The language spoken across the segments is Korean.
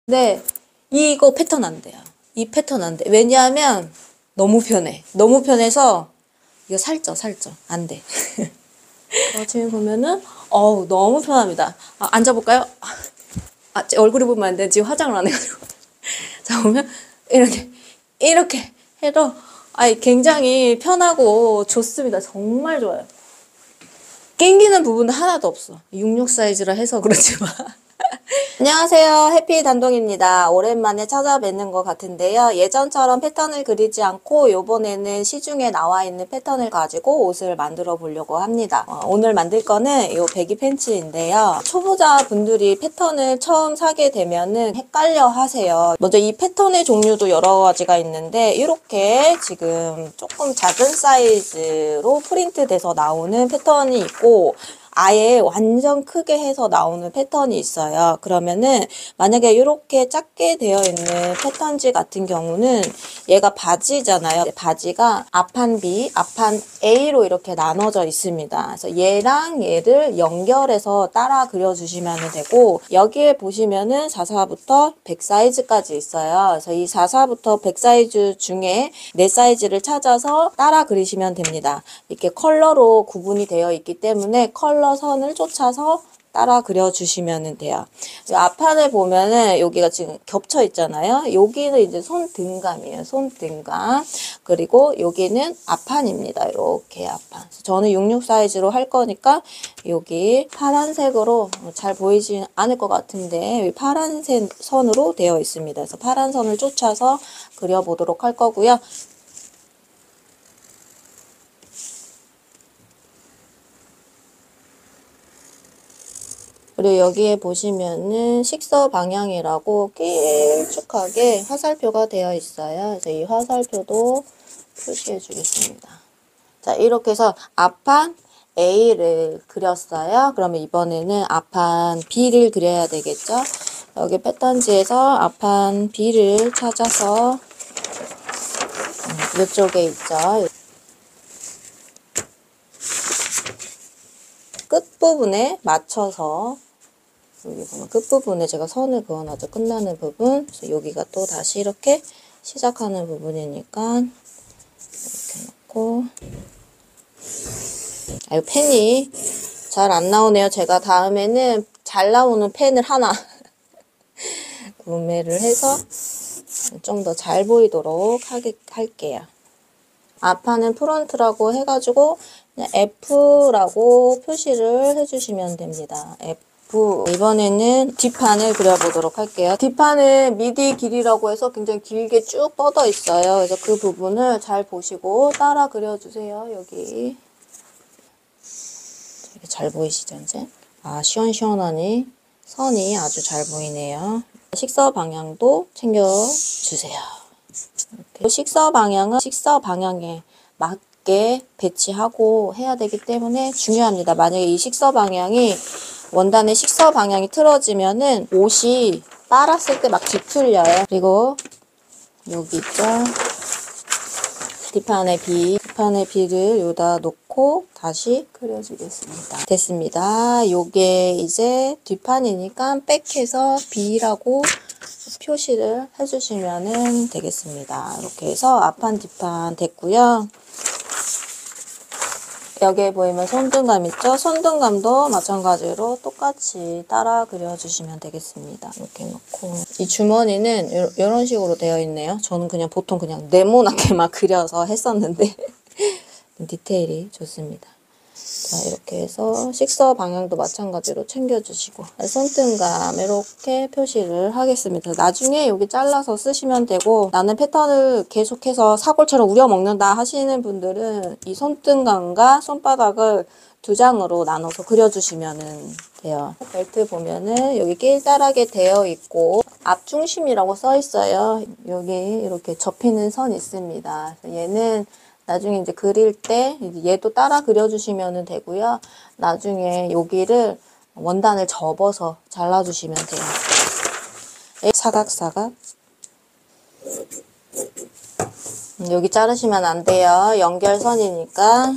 네, 이거 패턴 안 돼요. 이 패턴 안 돼. 왜냐하면 너무 편해. 너무 편해서 이거 살쪄. 안 돼. 지금 보면은 너무 편합니다. 앉아볼까요? 제 얼굴을 보면 안 돼. 지금 화장을 안 해가지고. 자, 보면 이렇게 해도 굉장히 편하고 좋습니다. 정말 좋아요. 낑기는 부분은 하나도 없어. 66 사이즈라 해서 그렇지만. 안녕하세요. 해피 단동입니다. 오랜만에 찾아뵙는 것 같은데요. 예전처럼 패턴을 그리지 않고 요번에는 시중에 나와 있는 패턴을 가지고 옷을 만들어 보려고 합니다. 오늘 만들 거는 이 배기 팬츠인데요. 초보자 분들이 패턴을 처음 사게 되면은 헷갈려 하세요. 먼저 이 패턴의 종류도 여러 가지가 있는데 이렇게 지금 조금 작은 사이즈로 프린트돼서 나오는 패턴이 있고 아예 완전 크게 해서 나오는 패턴이 있어요. 그러면은 만약에 이렇게 작게 되어 있는 패턴지 같은 경우는 얘가 바지잖아요. 바지가 앞판 B, 앞판 A로 이렇게 나눠져 있습니다. 그래서 얘랑 얘를 연결해서 따라 그려주시면 되고 여기에 보시면은 44부터 100 사이즈까지 있어요. 그래서 이 44부터 100 사이즈 중에 4사이즈를 찾아서 따라 그리시면 됩니다. 이렇게 컬러로 구분이 되어 있기 때문에 컬러 선을 쫓아서 따라 그려주시면 돼요. 앞판을 보면은 여기가 지금 겹쳐 있잖아요. 여기는 이제 손등감이에요. 손등감. 그리고 여기는 앞판입니다. 이렇게 앞판. 저는 66 사이즈로 할 거니까 여기 파란색으로 잘 보이지 않을 것 같은데 파란색 선으로 되어 있습니다. 그래서 파란 선을 쫓아서 그려보도록 할 거고요. 그리고 여기에 보시면은 식서 방향이라고 길쭉하게 화살표가 되어 있어요. 그래서 이 화살표도 표시해 주겠습니다. 자, 이렇게 해서 앞판 A를 그렸어요. 그러면 이번에는 앞판 B를 그려야 되겠죠? 여기 패턴지에서 앞판 B를 찾아서 이쪽에 있죠. 끝부분에 맞춰서 여기 보면 끝부분에 제가 선을 그어놨죠. 끝나는 부분. 그래서 여기가 또 다시 이렇게 시작하는 부분이니까 이렇게 놓고 이 펜이 잘 안 나오네요. 제가 다음에는 잘 나오는 펜을 하나 구매를 해서 좀 더 잘 보이도록 할게요. 앞판은 프론트라고 해가지고 그냥 F라고 표시를 해주시면 됩니다. F. 이번에는 뒷판을 그려보도록 할게요. 뒷판은 미디 길이라고 해서 굉장히 길게 쭉 뻗어 있어요. 그래서 그 부분을 잘 보시고 따라 그려주세요. 여기 잘 보이시죠 이제? 시원시원하니 선이 아주 잘 보이네요. 식서 방향도 챙겨주세요. 이렇게. 식서 방향은 식서 방향에 맞게 배치하고 해야 되기 때문에 중요합니다. 만약에 이 식서 방향이 원단의 식서 방향이 틀어지면은 옷이 빨았을 때 막 뒤틀려요. 그리고 여기 있죠. 뒷판의 B를 여기다 놓고 다시 그려주겠습니다. 됐습니다. 요게 이제 뒷판이니까 백해서 B라고 표시를 해주시면 되겠습니다. 이렇게 해서 앞판, 뒷판 됐고요. 여기에 보이면 손등감 있죠? 손등감도 마찬가지로 똑같이 따라 그려주시면 되겠습니다. 이렇게 놓고 이 주머니는 이런 식으로 되어 있네요. 저는 그냥 보통 그냥 네모나게만 그려서 했었는데 디테일이 좋습니다. 자, 이렇게 해서 식서 방향도 마찬가지로 챙겨주시고 손등감 이렇게 표시를 하겠습니다. 나중에 여기 잘라서 쓰시면 되고 나는 패턴을 계속해서 사골처럼 우려먹는다 하시는 분들은 이 손등감과 손바닥을 2장으로 나눠서 그려주시면 돼요. 벨트 보면은 여기 길다랗게 되어 있고 앞중심이라고 써 있어요. 여기 이렇게 접히는 선 있습니다. 얘는 나중에 이제 그릴 때 얘도 따라 그려주시면 되고요. 나중에 여기를 원단을 접어서 잘라주시면 돼요. 사각사각. 여기 자르시면 안 돼요. 연결선이니까.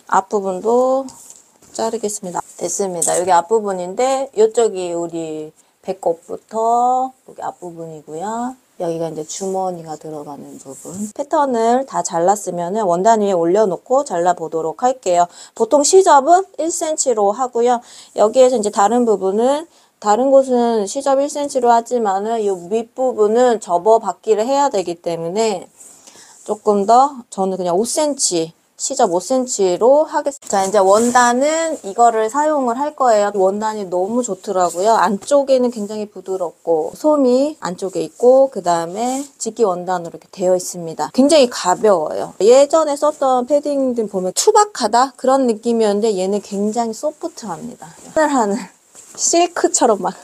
앞부분도 자르겠습니다. 됐습니다. 여기 앞부분인데 이쪽이 우리 배꼽부터 여기 앞부분이고요. 여기가 이제 주머니가 들어가는 부분. 패턴을 다 잘랐으면 원단 위에 올려놓고 잘라보도록 할게요. 보통 시접은 1cm로 하고요. 여기에서 이제 다른 부분은 다른 곳은 시접 1cm로 하지만은 이 밑부분은 접어받기를 해야 되기 때문에 조금 더 저는 그냥 5cm 시접 5cm로 하겠습니다. 자, 이제 원단은 이거를 사용을 할 거예요. 원단이 너무 좋더라고요. 안쪽에는 굉장히 부드럽고 솜이 안쪽에 있고 그 다음에 직기 원단으로 이렇게 되어 있습니다. 굉장히 가벼워요. 예전에 썼던 패딩들 보면 투박하다 그런 느낌이었는데 얘는 굉장히 소프트합니다. 하늘하늘 실크처럼 막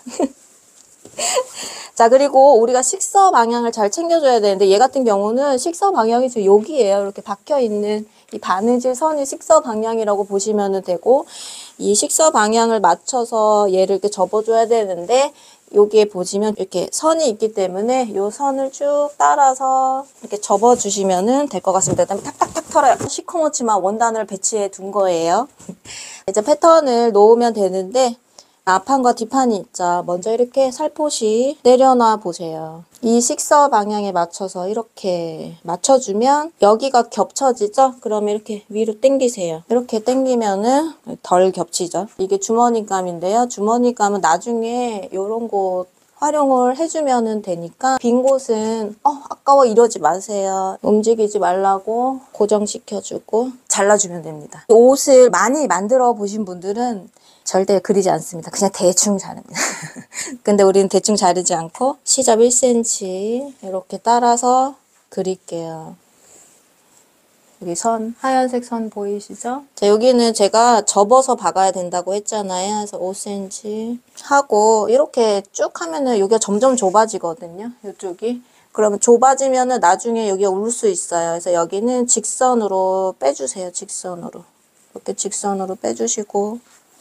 자, 그리고 우리가 식서 방향을 잘 챙겨줘야 되는데 얘 같은 경우는 식서 방향이 지금 여기에요. 이렇게 박혀있는 이 바느질 선이 식서 방향이라고 보시면 되고 이 식서 방향을 맞춰서 얘를 이렇게 접어줘야 되는데 여기에 보시면 이렇게 선이 있기 때문에 이 선을 쭉 따라서 이렇게 접어주시면 될 것 같습니다. 그다음에 탁탁탁 털어요. 시커멓지만 원단을 배치해 둔 거예요. 이제 패턴을 놓으면 되는데 앞판과 뒷판이 있죠. 먼저 이렇게 살포시 내려놔 보세요. 이 식서 방향에 맞춰서 이렇게 맞춰주면 여기가 겹쳐지죠? 그러면 이렇게 위로 당기세요. 이렇게 당기면은 덜 겹치죠. 이게 주머니감인데요. 주머니감은 나중에 이런 곳 활용을 해주면 되니까 빈 곳은 아까워 이러지 마세요. 움직이지 말라고 고정시켜주고 잘라주면 됩니다. 옷을 많이 만들어 보신 분들은 절대 그리지 않습니다. 그냥 대충 자릅니다. 근데 우리는 대충 자르지 않고 시접 1cm 이렇게 따라서 그릴게요. 여기 선, 하얀색 선 보이시죠? 자, 여기는 제가 접어서 박아야 된다고 했잖아요. 그래서 5cm 하고 이렇게 쭉 하면은 여기가 점점 좁아지거든요. 이쪽이. 그러면 좁아지면은 나중에 여기가 울 수 있어요. 그래서 여기는 직선으로 빼주세요. 직선으로. 이렇게 직선으로 빼주시고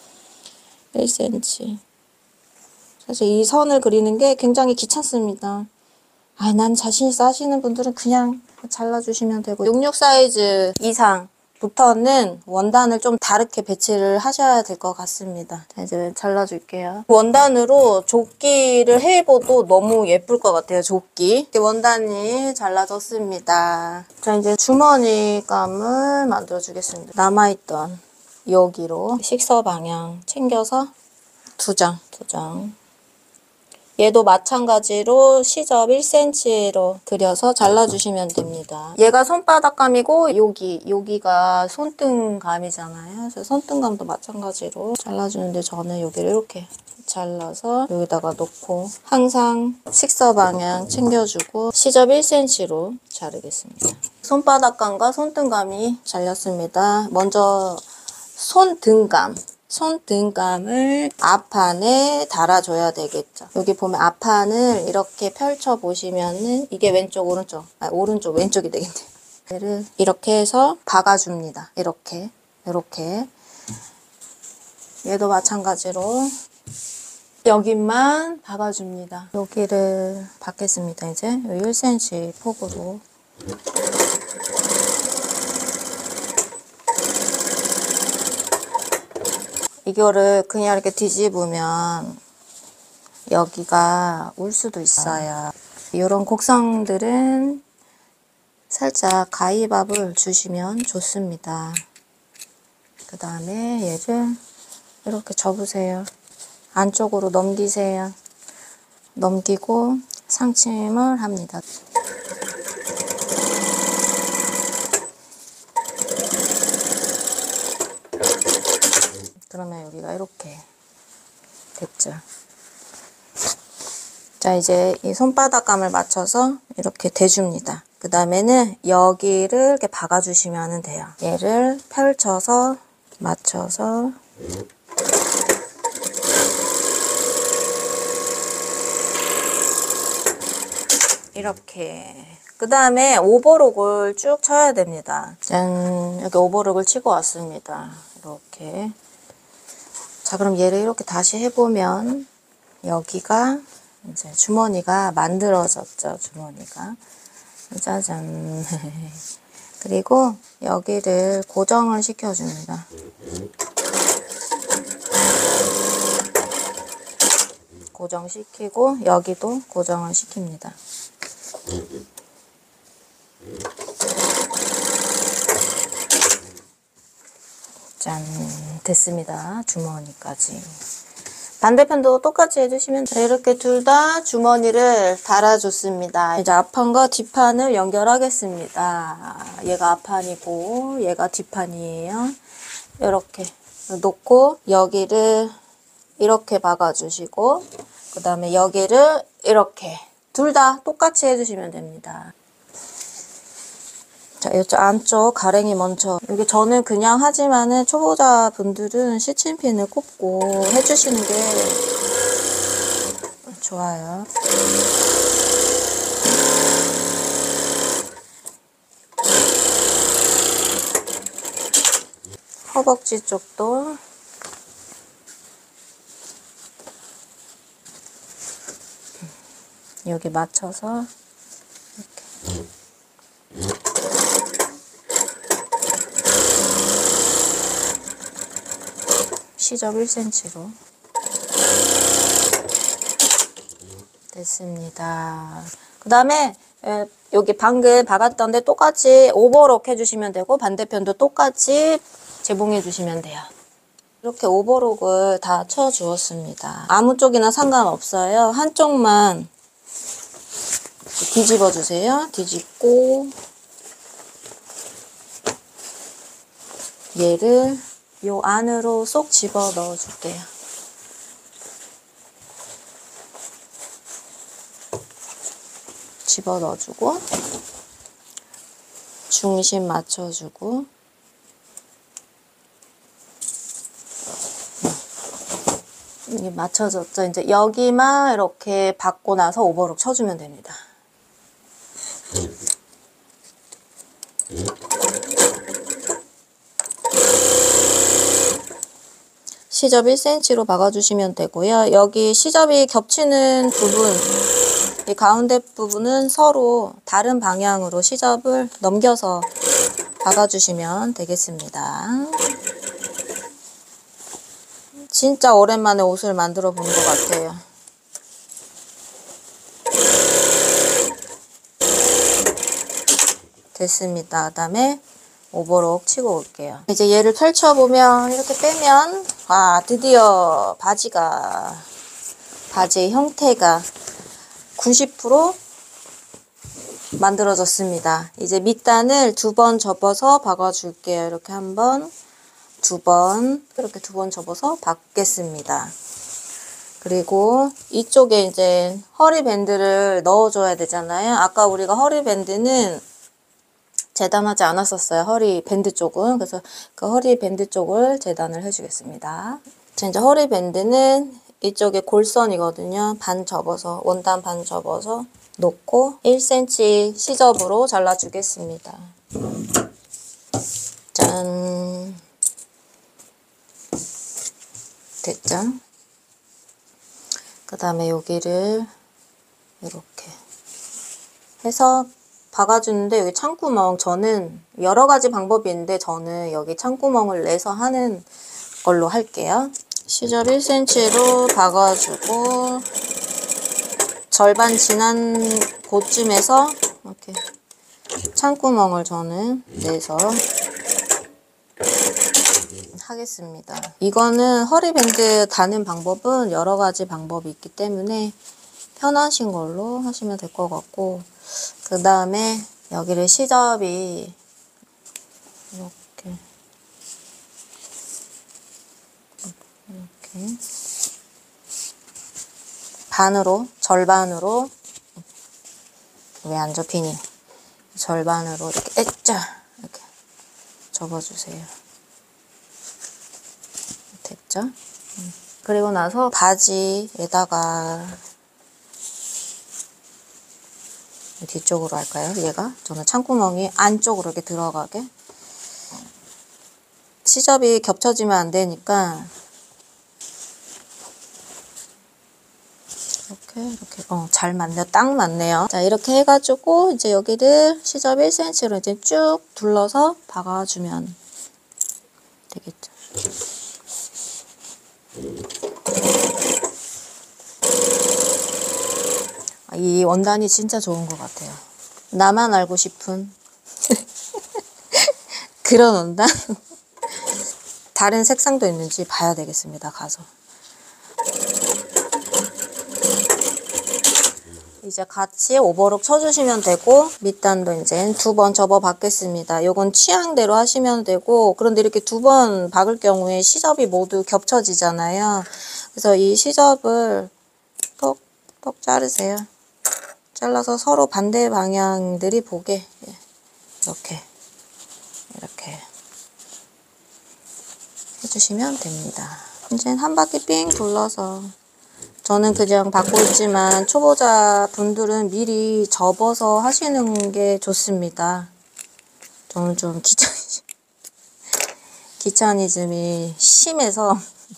1cm. 사실 이 선을 그리는 게 굉장히 귀찮습니다. 난 자신 있어 하시는 분들은 그냥 잘라주시면 되고 66 사이즈 이상부터는 원단을 좀 다르게 배치를 하셔야 될 것 같습니다. 자, 이제 잘라줄게요. 원단으로 조끼를 해입어도 너무 예쁠 것 같아요. 조끼. 원단이 잘라졌습니다. 자, 이제 주머니감을 만들어주겠습니다. 남아있던 여기로 식서 방향 챙겨서 두 장. 얘도 마찬가지로 시접 1cm로 그려서 잘라주시면 됩니다. 얘가 손바닥감이고 여기가 손등감이잖아요. 그래서 손등감도 마찬가지로 잘라주는데 저는 여기를 이렇게 잘라서 여기다가 놓고 항상 식서 방향 챙겨주고 시접 1cm로 자르겠습니다. 손바닥감과 손등감이 잘렸습니다. 먼저 손등감을 앞판에 달아줘야 되겠죠. 여기 보면 앞판을 이렇게 펼쳐보시면은 이게 왼쪽, 오른쪽, 왼쪽이 되겠네요. 얘를 이렇게 해서 박아줍니다. 이렇게. 얘도 마찬가지로 여기만 박아줍니다. 여기를 박겠습니다. 이제 1cm 폭으로. 이거를 그냥 이렇게 뒤집으면 여기가 울 수도 있어요. 이런 곡선들은 살짝 가위밥을 주시면 좋습니다. 그 다음에 얘를 이렇게 접으세요. 안쪽으로 넘기세요. 넘기고 상침을 합니다. 그러면 여기가 이렇게 됐죠. 자, 이제 이 손바닥감을 맞춰서 이렇게 대줍니다. 그 다음에는 여기를 이렇게 박아주시면 돼요. 얘를 펼쳐서 맞춰서 이렇게. 그 다음에 오버록을 쭉 쳐야 됩니다. 짠, 여기 오버록을 치고 왔습니다. 이렇게. 자, 그럼 얘를 이렇게 다시 해보면 여기가 이제 주머니가 만들어졌죠. 주머니가. 짜잔. 그리고 여기를 고정을 시켜줍니다. 고정시키고 여기도 고정을 시킵니다. 짠, 됐습니다. 주머니까지. 반대편도 똑같이 해주시면 돼요. 이렇게 둘 다 주머니를 달아줬습니다. 이제 앞판과 뒷판을 연결하겠습니다. 얘가 앞판이고 얘가 뒷판이에요. 이렇게 놓고 여기를 이렇게 박아주시고 그 다음에 여기를 이렇게 둘 다 똑같이 해주시면 됩니다. 자, 이쪽 안쪽 가랭이 먼저. 여기 저는 그냥 하지만은 초보자분들은 시침핀을 꼽고 해주시는 게 좋아요. 허벅지 쪽도 여기 맞춰서 이렇게. 시접 1cm로 됐습니다. 그 다음에 여기 방금 박았던데 똑같이 오버록 해주시면 되고 반대편도 똑같이 재봉해 주시면 돼요. 이렇게 오버록을 다 쳐주었습니다. 아무 쪽이나 상관없어요. 한쪽만 뒤집어 주세요. 뒤집고 얘를 요 안으로 쏙 집어 넣어 줄게요. 집어 넣어주고 중심 맞춰주고 이게 맞춰졌죠? 이제 여기만 이렇게 받고 나서 오버록 쳐주면 됩니다. 시접 1cm로 박아주시면 되고요. 여기 시접이 겹치는 부분, 이 가운데 부분은 서로 다른 방향으로 시접을 넘겨서 박아주시면 되겠습니다. 진짜 오랜만에 옷을 만들어 본 것 같아요. 됐습니다. 그 다음에 오버록 치고 올게요. 이제 얘를 펼쳐보면 이렇게 빼면 드디어 바지의 형태가 90% 만들어졌습니다. 이제 밑단을 2번 접어서 박아줄게요. 이렇게 한 번, 2번, 이렇게 2번 접어서 박겠습니다. 그리고 이쪽에 이제 허리밴드를 넣어줘야 되잖아요. 아까 우리가 허리밴드는 재단하지 않았었어요. 허리밴드 쪽은. 그래서 그 허리밴드 쪽을 재단을 해주겠습니다. 자, 이제 허리밴드는 이쪽에 골선이거든요. 반 접어서, 원단 반 접어서 놓고 1cm 시접으로 잘라주겠습니다. 짠. 됐죠? 그 다음에 여기를 이렇게 해서 박아주는데 여기 창구멍, 저는 여러 가지 방법이 있는데 저는 여기 창구멍을 내서 하는 걸로 할게요. 시접 1cm로 박아주고 절반 지난 곳쯤에서 이렇게 창구멍을 저는 내서 하겠습니다. 이거는 허리밴드 다는 방법은 여러 가지 방법이 있기 때문에 편하신 걸로 하시면 될 것 같고, 그 다음에 여기를 시접이 이렇게 반으로, 절반으로, 왜 안 접히니? 절반으로 이렇게 이렇게 접어주세요. 됐죠? 그리고 나서 바지에다가 뒤쪽으로 할까요? 얘가? 저는 창구멍이 안쪽으로 이렇게 들어가게. 시접이 겹쳐지면 안 되니까 이렇게 잘 맞네요. 딱 맞네요. 자, 이렇게 해가지고 이제 여기를 시접 1cm로 이제 쭉 둘러서 박아주면 되겠죠. 이 원단이 진짜 좋은 것 같아요. 나만 알고 싶은 그런 원단. 다른 색상도 있는지 봐야 되겠습니다. 가서. 이제 같이 오버록 쳐주시면 되고, 밑단도 이제 2번 접어 받겠습니다. 요건 취향대로 하시면 되고, 그런데 이렇게 2번 박을 경우에 시접이 모두 겹쳐지잖아요. 그래서 이 시접을 톡톡 자르세요. 잘라서 서로 반대 방향들이 보게. 이렇게 해주시면 됩니다. 이제 한 바퀴 삥 둘러서, 저는 그냥 받고 있지만 초보자 분들은 미리 접어서 하시는 게 좋습니다. 저는 좀 귀차니즘이 심해서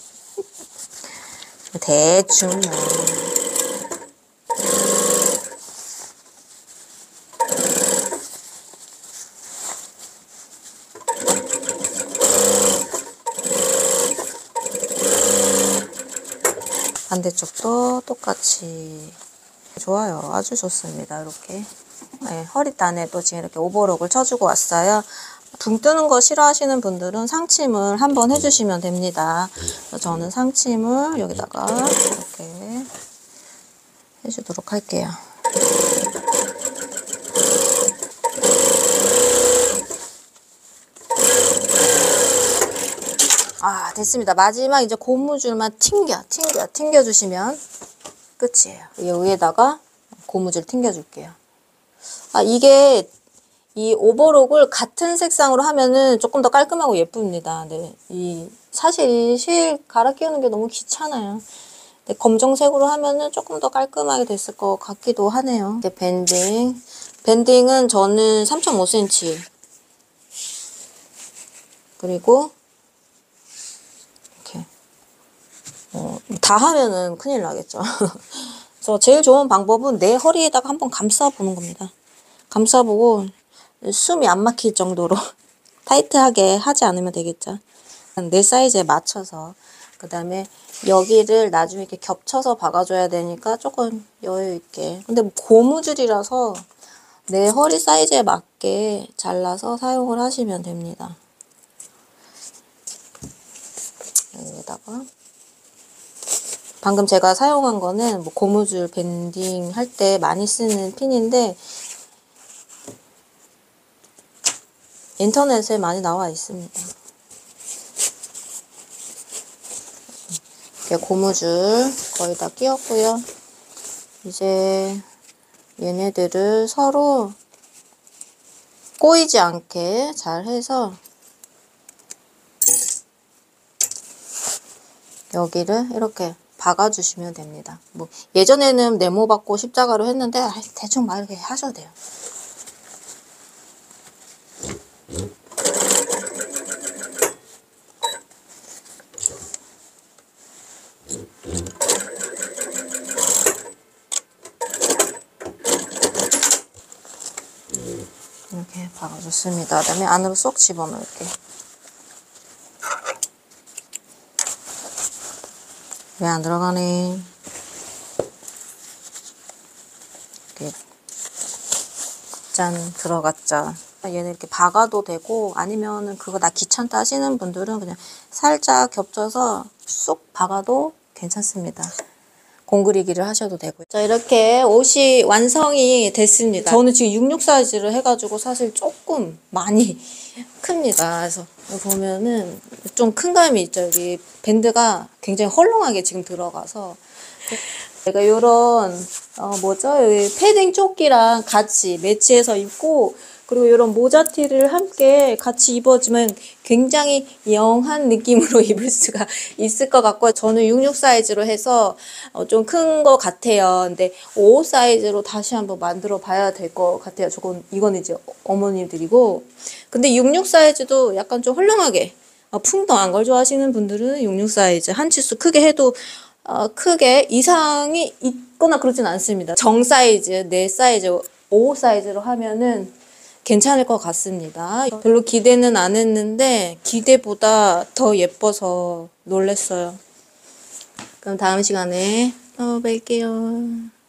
대충 뭐. 반대쪽도 똑같이. 좋아요. 아주 좋습니다. 이렇게. 네, 허리단에도 지금 이렇게 오버록을 쳐주고 왔어요. 붕 뜨는 거 싫어하시는 분들은 상침을 한번 해주시면 됩니다. 그래서 저는 상침을 여기다가 이렇게 해주도록 할게요. 됐습니다. 마지막 이제 고무줄만 튕겨주시면 끝이에요. 이 위에다가 고무줄 튕겨줄게요. 이게 이 오버록을 같은 색상으로 하면은 조금 더 깔끔하고 예쁩니다. 네, 사실 실 갈아 끼우는 게 너무 귀찮아요. 근데 검정색으로 하면은 조금 더 깔끔하게 됐을 것 같기도 하네요. 이제 밴딩은 저는 3.5cm. 그리고 이렇게 다 하면은 큰일 나겠죠. 그래서 제일 좋은 방법은 내 허리에다가 한번 감싸보는 겁니다. 감싸보고 숨이 안 막힐 정도로 타이트하게 하지 않으면 되겠죠. 내 사이즈에 맞춰서. 그 다음에 여기를 나중에 이렇게 겹쳐서 박아줘야 되니까 조금 여유 있게. 근데 고무줄이라서 내 허리 사이즈에 맞게 잘라서 사용을 하시면 됩니다. 여기다가 방금 제가 사용한 거는 뭐 고무줄 밴딩 할 때 많이 쓰는 핀인데 인터넷에 많이 나와 있습니다. 이렇게 고무줄 거의 다 끼웠고요. 이제 얘네들을 서로 꼬이지 않게 잘 해서 여기를 이렇게 박아주시면 됩니다. 뭐 예전에는 네모 받고 십자가로 했는데 대충 막 이렇게 하셔도 돼요. 이렇게 박아줬습니다. 그 다음에 안으로 쏙 집어넣을게요. 왜 안 들어가네. 이렇게 짠 들어갔죠. 얘는 이렇게 박아도 되고 아니면은 그거 나 귀찮다 하시는 분들은 그냥 살짝 겹쳐서 쑥 박아도 괜찮습니다. 공그리기를 하셔도 되고요. 자, 이렇게 옷이 완성이 됐습니다. 저는 지금 66 사이즈를 해가지고 사실 조금 많이 큽니다. 그래서 보면은 좀 큰 감이 있죠. 여기 밴드가 굉장히 헐렁하게 지금 들어가서 제가 이런 여기 패딩 조끼랑 같이 매치해서 입고 그리고 이런 모자티를 함께 같이 입어주면 굉장히 영한 느낌으로 입을 수가 있을 것 같고 저는 66 사이즈로 해서 좀 큰 것 같아요. 근데 55 사이즈로 다시 한번 만들어 봐야 될 것 같아요. 이건 이제 어머님들이고 근데 66 사이즈도 약간 좀 헐렁하게 풍덩한 걸 좋아하시는 분들은 66 사이즈 한 치수 크게 해도 크게 이상이 있거나 그러진 않습니다. 정 사이즈, 내 사이즈, 55 사이즈로 하면은 괜찮을 것 같습니다. 별로 기대는 안 했는데 기대보다 더 예뻐서 놀랬어요. 그럼 다음 시간에 또 뵐게요.